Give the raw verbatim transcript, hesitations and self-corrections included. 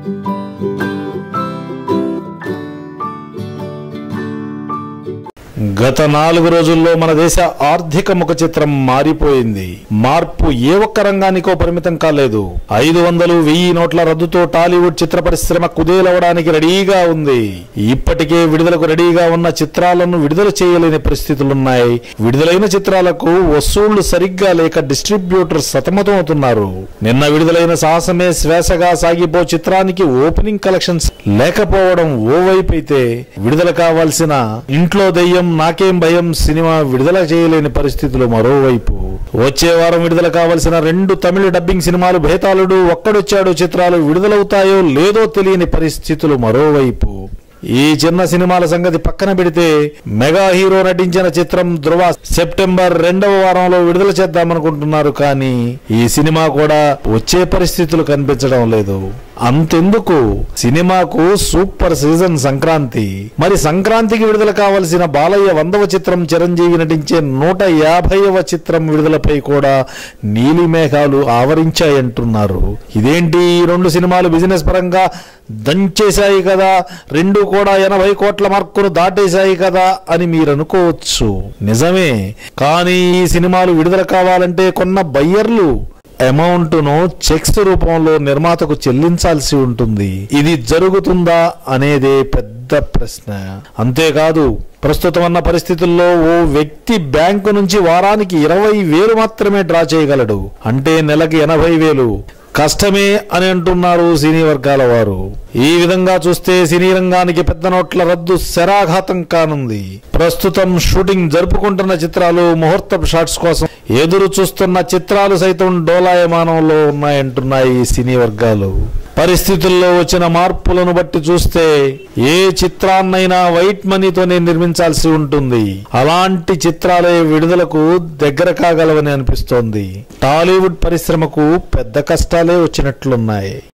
గత నాలుగు రోజుల్లో మన దేశ ఆర్థిక ముఖ చిత్రం మారిపోయింది. మార్పు ఏ ఒక్క రంగానికో పరిమితం కాలేదు. ఐదు వందలు వెయ్యి నోట్ల రద్దుతో టాలీవుడ్ చిత్ర పరిశ్రమ కుదేలవడానికి రెడీగా ఉంది. ఇప్పటికే విడుదలకు రెడీగా ఉన్న చిత్రాలను విడుదల చేయలేని పరిస్థితులున్నాయి. విడుదలైన చిత్రాలకు వసూళ్లు సరిగ్గా లేక డిస్ట్రిబ్యూటర్ సతమతమవుతున్నారు. నిన్న విడుదలైన సాహసమే శ్వాసగా సాగిపో చిత్రానికి ఓపెనింగ్ కలెక్షన్స్ లేకపోవడం ఓవైపు అయితే, విడుదల కావాల్సిన ఇంట్లో దెయ్యం నాకేం భయం సినిమా విడుదల చేయలేని పరిస్థితులు మరోవైపు. వచ్చే వారం విడుదల కావలసిన రెండు తమిళ డబ్బింగ్ సినిమాలు భేతాళుడు, ఒక్కడొచ్చాడు చిత్రాలు విడుదలవుతాయో లేదో తెలియని పరిస్థితులు మరోవైపు. ఈ చిన్న సినిమాల సంగతి పక్కన పెడితే, మెగా హీరో నటించిన చిత్రం ధృవ సెప్టెంబర్ రెండవ వారంలో విడుదల చేద్దామనుకుంటున్నారు. కానీ ఈ సినిమా కూడా వచ్చే పరిస్థితులు కనిపించడం లేదు. అంతెందుకు, సినిమాకు సూపర్ సీజన్ సంక్రాంతి. మరి సంక్రాంతికి విడుదల కావలసిన బాలయ్య వందవ చిత్రం, చిరంజీవి నటించే నూట యాభైవ చిత్రం విడుదలపై కూడా నీలి మేఘాలు ఆవరించాయంటున్నారు. ఇదేంటి, ఈ రెండు సినిమాలు బిజినెస్ పరంగా దంచేశాయి కదా, రెండు కూడా ఎనభై కోట్ల మార్కును దాటేశాయి కదా అని మీరు అనుకోవచ్చు. నిజమే, కానీ ఈ సినిమాలు విడుదల కావాలంటే కొన్న బయ్యర్లు అమౌంట్ ను చెక్స్ రూపంలో నిర్మాతకు చెల్లించాల్సి ఉంటుంది. ఇది జరుగుతుందా అనేదే పెద్ద ప్రశ్న. అంతేకాదు, ప్రస్తుతం ఉన్న పరిస్థితుల్లో ఓ వ్యక్తి బ్యాంకు నుంచి వారానికి ఇరవై వేలు మాత్రమే డ్రా చేయగలడు. అంటే నెలకి ఎనభై వేలు కష్టమే అని అంటున్నారు సినీ వర్గాల వారు. ఈ విధంగా చూస్తే సినీ రంగానికి పెద్ద నోట్ల రద్దు శరాఘాతం కానుంది. ప్రస్తుతం షూటింగ్ జరుపుకుంటున్న చిత్రాలు, ముహూర్తపు షాట్స్ కోసం ఎదురు చూస్తున్న చిత్రాలు సైతం డోలాయమానంలో ఉన్నాయంటున్నాయి సినీ వర్గాలు. పరిస్థితుల్లో వచ్చిన మార్పులను బట్టి చూస్తే ఏ చిత్రాన్నైనా వైట్ మనీతోనే నిర్మించాల్సి ఉంటుంది. అలాంటి చిత్రాలే విడుదలకు దగ్గర కాగలవని అనిపిస్తోంది. టాలీవుడ్ పరిశ్రమకు పెద్ద కష్టాలే వచ్చినట్లున్నాయి.